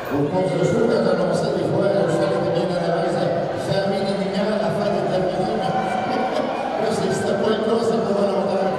Au cours de jour, quand j'annonçais des fois, je savais bien à l'avance, fermer les lumières, la fête est terminée, mais là, c'était pas le cas, c'est pas volontaire.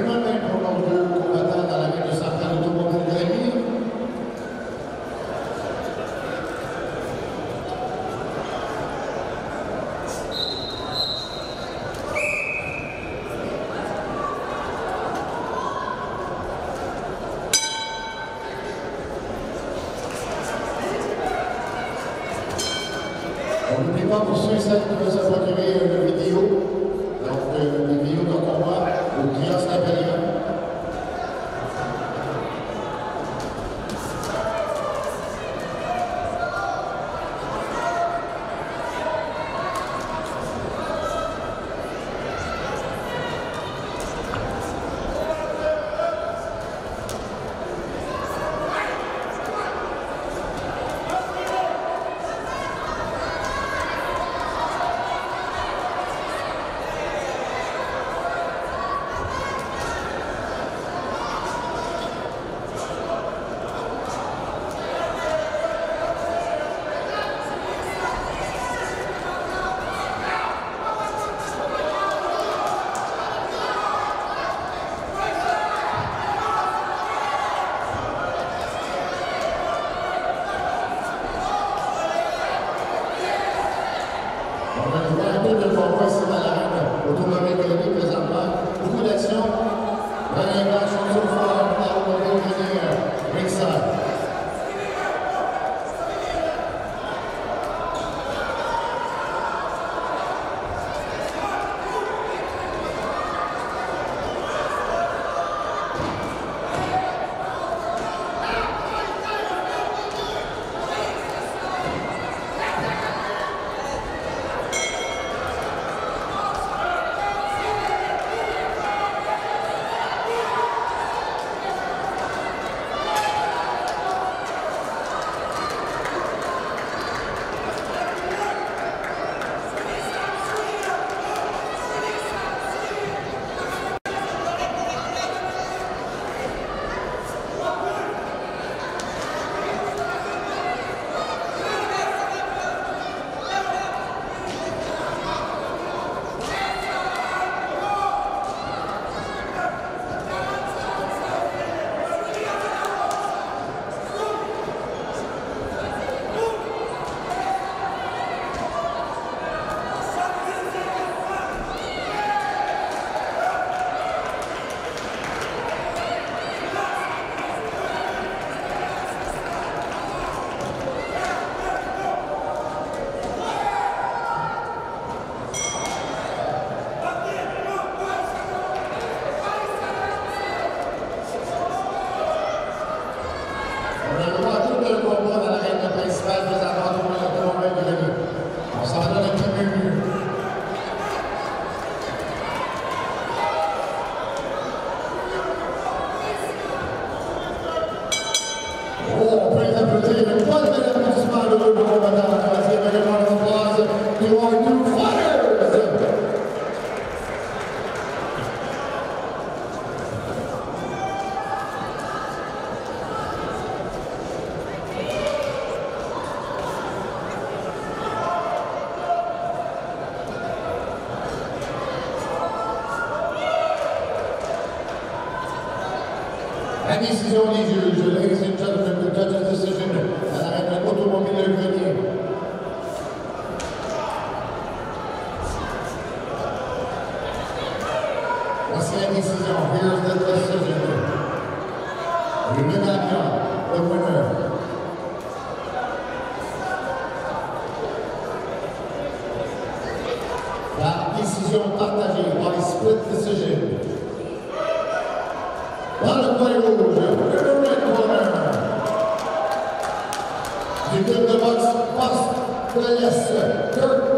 Vraiment bien pour nos deux combattants dans la ville de Centrale Automobile Grémy. On n'oublie pas pour ceux et celles qui veulent se procurer une vidéo, donc une vidéo de combat au kiosque Napoléon. On va voir un peu de combat ici dans l'arène Automobile Grémy présentement. Beaucoup d'action. René Blanc, Chanson Fort, Automobile Grémy, ringside. On a le droit à tout le combat dans l'arène principale présentement de Automobile Grémy. On s'en donne un petit peu mieux. Oh, on peut les applaudir. Une bonne belle applaudissement à deux combattants. Merci également l'applause du War 2 Fighters. La décision des juges, ladies and gentlemen, the judge's decision à l'arène Automobile Grémy. Voici la décision. Here's the decision. Le gagnant, le winner. La décision partagée by split decision. Dans le coin rouge, le red corner, du club de boxe Poste de l'Est, Kurt